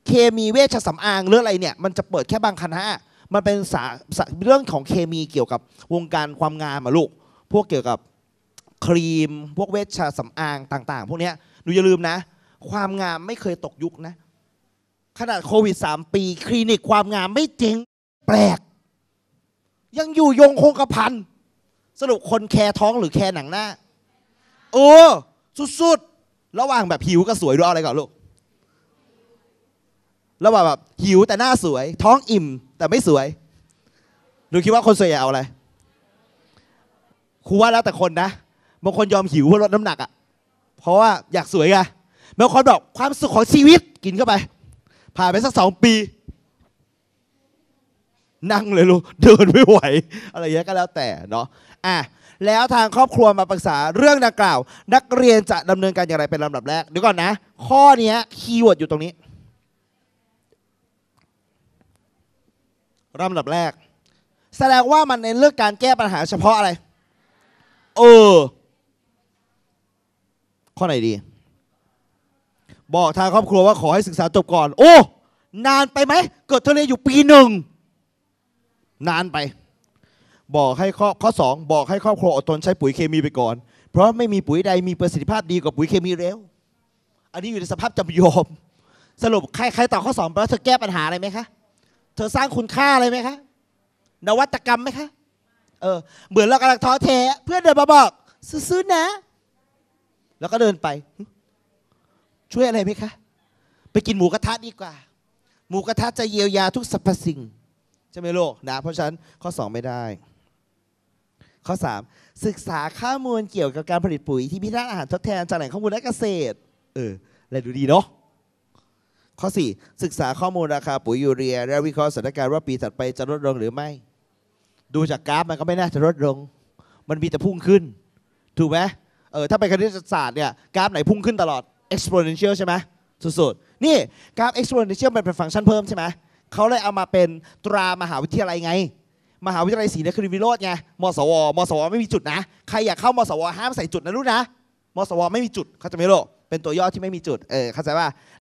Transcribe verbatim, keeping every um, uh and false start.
เคมีเวชสำอางหรืออะไรเนี่ยมันจะเปิดแค่บางคณะมันเป็นสาเรื่องของเคมีเกี่ยวกับวงการความงามอะลูกพวกเกี่ยวกับครีมพวกเวชสำอางต่างๆพวกนี้หนูอย่าลืมนะความงามไม่เคยตกยุคนะขนาดโควิดสามปีคลินิกความงามไม่เจ๊งแปลกยังอยู่ยงคงกระพันสรุปคนแคร์ท้องหรือแคร์หนังหน้าโอ้สุดๆระหว่างแบบหิวกับสวยดูเอาอะไรก่อนลูกระหว่างแบบหิวแต่หน้าสวยท้องอิ่มแต่ไม่สวยหนูคิดว่าคนสวยเอาอะไรครูว่าแล้วแต่คนนะบางคนยอมหิวเพื่อลดน้ำหนักอ่ะเพราะว่าอยากสวยไงบางคนบอกความสุขของชีวิตกินเข้าไปผ่านไปสักสองปีนั่งเลยลูกเดินไม่ไหวอะไรเงี้ยก็แล้วแต่เนาะอ่ะแล้วทางครอบครัวมาปรึกษาเรื่องดังกล่าวนักเรียนจะดำเนินการอย่างไรเป็นลำดับแรกเดี๋ยวก่อนนะข้อนี้คีย์เวิร์ดอยู่ตรงนี้ลำดับแรกแสดงว่ามันในเรื่องการแก้ปัญหาเฉพาะอะไรเออข้อไหนดีบอกทางครอบครัวว่าขอให้ศึกษาจบก่อนโอ้นานไปไหมเกิดเธอเรียนอยู่ปีหนึ่งนานไปบอกให้ข้อข้อสองบอกให้ครอบครัวอดทนใช้ปุ๋ยเคมีไปก่อนเพราะไม่มีปุ๋ยใดมีประสิทธิภาพดีกว่าปุ๋ยเคมีแล้วอันนี้อยู่ในสภาพจำยอมสรุปใครใครตอบข้อสองไปแล้วเธอแก้ปัญหาอะไรไหมคะเธอสร้างคุณค่าอะไรไหมคะนวัตกรรมไหมคะเออเหมือนเรากำลังท้อแท้เพื่อนเดินมาบอกซื้อๆนะแล้วก็เดินไปช่วยอะไรไหมคะไปกินหมูกระทะดีกว่าหมูกระทะจะเยียวยาทุกสรรพสิ่งใช่ไหมลูกนะเพราะฉะนั้นข้อสองไม่ได้ข้อสามศึกษาข้อมูลเกี่ยวกับการผลิตปุ๋ยที่พิทักษ์อาหารทดแทนจากแหล่งข้อมูลด้านเกษตรเอออะไรดูดีเนาะข้อสี่ศึกษาข้อมูลราคาปุ๋ยยูเรียและวิเคราะห์สถานการณ์ว่าปีถัดไปจะลดลงหรือไม่ดูจากกราฟมันก็ไม่น่าจะลดลงมันมีแต่พุ่งขึ้นถูกไหมเออถ้าเป็นคณิตศาสตร์เนี่ยกราฟไหนพุ่งขึ้นตลอด exponential ใช่ไหมสุดๆนี่กราฟ exponential มันเป็นฟังก์ชันเพิ่มใช่ไหมเขาเลยเอามาเป็นตรามหาวิทยาลัยไงมหาวิทยาลัยศรีนครินทรวิโรจน์ไงมสวมสวไม่มีจุดนะใครอยากเข้ามสวห้ามใส่จุดนะลูกนะมสวไม่มีจุดเข้าใจไหมลูกเป็นตัวย่อที่ไม่มีจุดเออเข้าใจป่ะ